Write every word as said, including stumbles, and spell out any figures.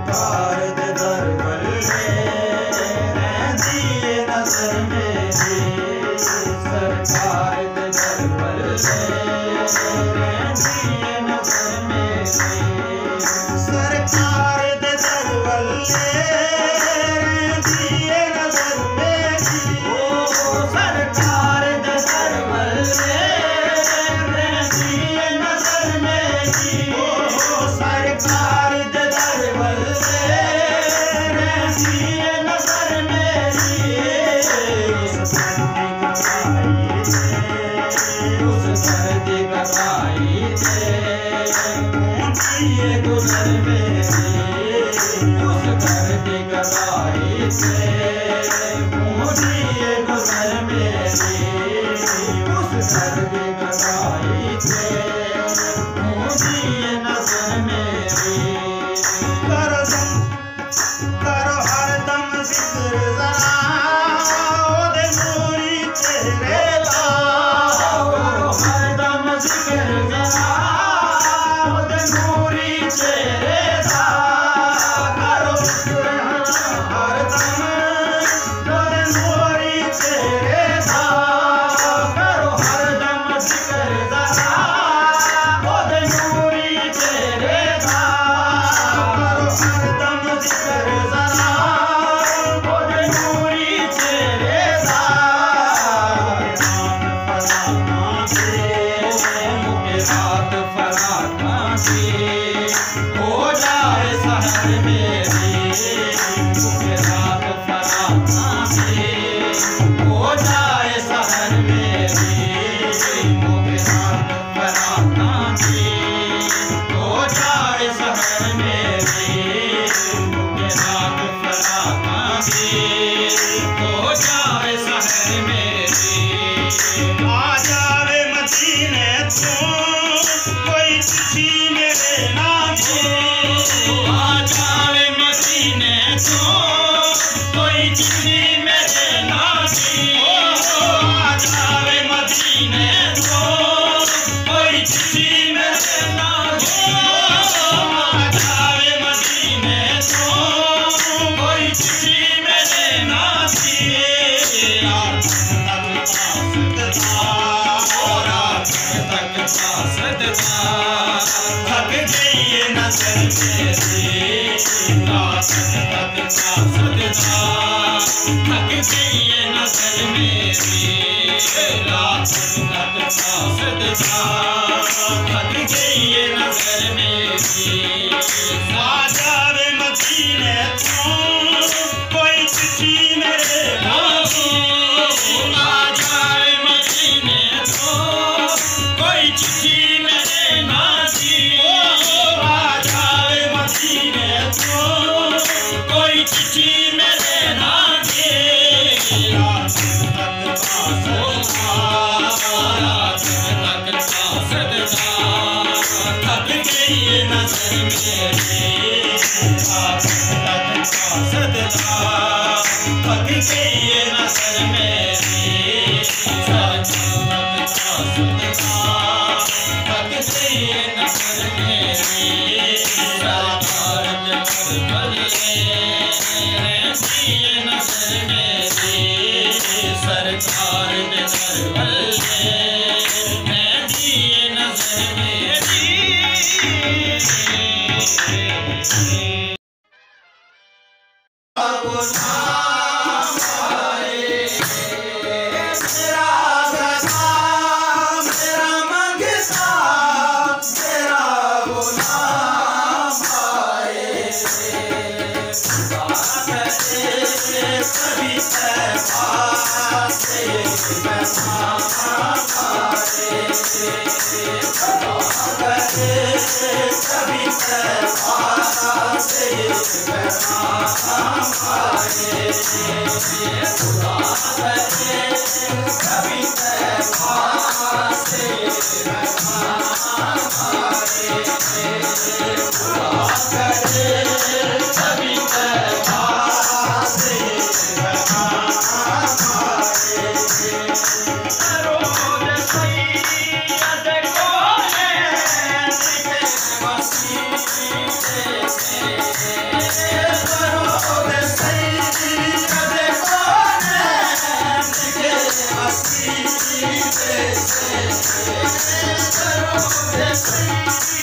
सरकार दे दर बल्ले रहिंदी नजर मेरी, सरकार दे दर बल्ले रहिंदी नजर मेरी, सरकार दे दर बल्ले रहिंदी नजर मेरी, ओ सरकार दे दर बल्ले रहिंदी नजर मेरी, ओ सरकार दे दर बल्ले रहिंदी नजर मेरी, उस सर्दी कसाई से ऊंची गुजर मेरी, उस सर्दी कसाई से ऊंची गुजर मेरी, उस सर्दी कसाई से ऊंची नजर मेरी, करो दम करो हरदम जिक्र जरा ओदे नूरी चेहरे दा, करो हरदम जिक्र जरा ओदे नूरी चेहरे दा, करो जिक्र हरदम ओदे नूरी चेहरे दा, करो हरदम जिक्र जरा ओदे नूरी चेहरे दा, करो हरदम जिक्र जरा ओदे नूरी चेहरे दा, मुके रात फराका से हो जाए सहर मेरी, मुके रात फराका से हो जाए सहर मेरी, मुके रात फराका से हो जाए सहर मेरी, मुके रात फराका से हो जाए सहर मेरी, आ जावे मदीने तो कोई चिट्ठी मेरे नाम की, आ जावे मदीने तो कोई चिट्ठी मेरे नाम की, ओ आ जावे मदीने तो कोई चिट्ठी मेरे नाम की, आ जावे मदीने तो कोई चिट्ठी मेरे नाम की, रात तक सासदा और रात तक सासदा थक गई ये नजर मेरी, रात तक सासदा थक गई ये नजर मेरी, रात तक सासदा थक गई ये नजर मेरी, आ जावे मदीने तो कोई चिट्ठी मेरे नाम की, आ जावे मदीने तो कोई चिट्ठी मेरे नाम की, ओ आ जावे मदीने तो कोई चिट्ठी मेरे नाम की, रात तक सासदा रात तक सासदा थक गई ये नजर मेरी, रात तक सासदा थक गई ये नजर मेरी, रात तक सासदा थक गई ये नजर मेरी, सरकार दे दर बल्ले रहिंदी नजर मेरी, सरकार दे दर बल्ले रहिंदी नजर मेरी, गुलाम आए मेरा गदा मेरा मंगता मेरा गुलाम आए, सभी पैसा से पैसा आए, सभी पैसा से पैसा आए, खुदा करे कभी पैसा से पैसा आए, खुदा करे कभी पैसा से पैसा आए, रोज सैयद को है Yes,